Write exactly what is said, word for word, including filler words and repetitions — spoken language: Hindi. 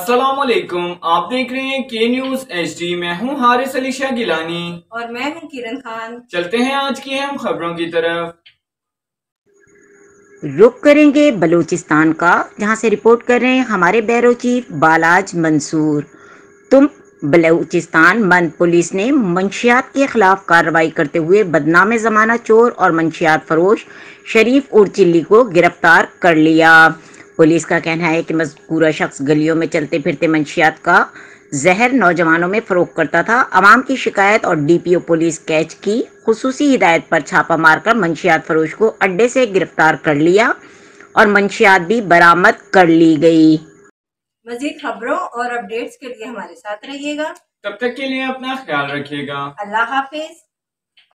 अस्सलामुअलैकुम, आप देख रहे हैं के न्यूज एच डी। मैं हूं हारिस अली शाह गिलानी और मैं हूं किरण खान। चलते हैं आज की अहम खबरों की तरफ। रुख करेंगे बलूचिस्तान का, जहां से रिपोर्ट कर रहे हैं हमारे ब्यूरो चीफ बालाज मंसूर। तुम बलूचिस्तान मंद पुलिस ने मंशियात के खिलाफ कार्रवाई करते हुए बदनाम जमाना चोर और मंशियात फरोश शरीफ उर्चिल्ली को गिरफ्तार कर लिया। पुलिस का कहना है कि मज़कूरा शख्स गलियों में चलते फिरते मंशियात का जहर नौजवानों में फरोख्त करता था। अवाम की शिकायत और डी पी ओ पुलिस कैच की खुसूसी हिदायत पर छापा मारकर मंशियात फरोश को अड्डे से गिरफ्तार कर लिया और मंशियात भी बरामद कर ली गई। मजीद खबरों और अपडेट्स के लिए हमारे साथ रहिएगा। तब तक के लिए अपना ख्याल रखिएगा। अल्लाह हाफिज।